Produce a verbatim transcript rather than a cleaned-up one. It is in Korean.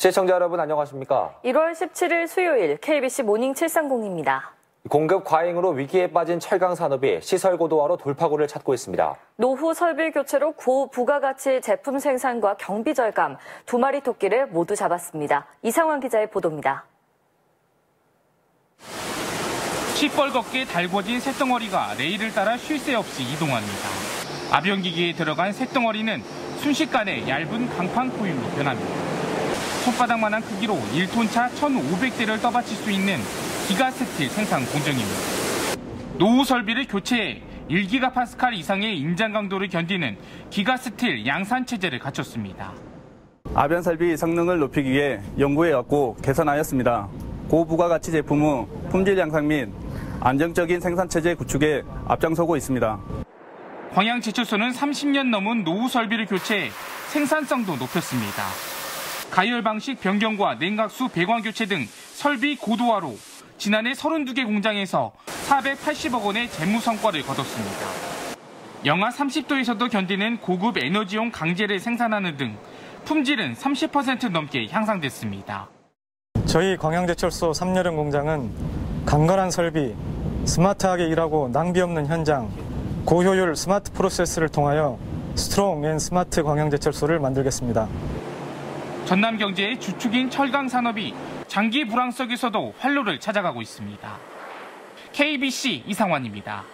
시청자 여러분 안녕하십니까? 일월 십칠일 수요일 케이비씨 모닝 칠삼공입니다. 공급 과잉으로 위기에 빠진 철강 산업이 시설 고도화로 돌파구를 찾고 있습니다. 노후 설비 교체로 고부가가치 제품 생산과 경비 절감, 두 마리 토끼를 모두 잡았습니다. 이상환 기자의 보도입니다. 시뻘겋게 달궈진 쇳덩어리가 레일을 따라 쉴 새 없이 이동합니다. 압연기기에 들어간 쇳덩어리는 순식간에 얇은 강판 코일로 변합니다. 손바닥만한 크기로 일 톤차 천오백 대를 떠받칠 수 있는 기가스틸 생산 공정입니다. 노후 설비를 교체해 일 기가파스칼 이상의 인장 강도를 견디는 기가스틸 양산 체제를 갖췄습니다. 압연 설비 성능을 높이기 위해 연구해왔고 개선하였습니다. 고부가가치 제품의 품질 향상 및 안정적인 생산 체제 구축에 앞장서고 있습니다. 광양제철소는 삼십 년 넘은 노후 설비를 교체해 생산성도 높였습니다. 가열 방식 변경과 냉각수 배관 교체 등 설비 고도화로 지난해 서른두 개 공장에서 사백팔십억 원의 재무 성과를 거뒀습니다. 영하 삼십 도에서도 견디는 고급 에너지용 강제를 생산하는 등 품질은 삼십 퍼센트 넘게 향상됐습니다. 저희 광양제철소 삼여름 공장은 강건한 설비, 스마트하게 일하고 낭비 없는 현장, 고효율 스마트 프로세스를 통하여 스트롱 앤 스마트 광양제철소를 만들겠습니다. 전남 경제의 주축인 철강 산업이 장기 불황 속에서도 활로를 찾아가고 있습니다. 케이비씨 이상환입니다.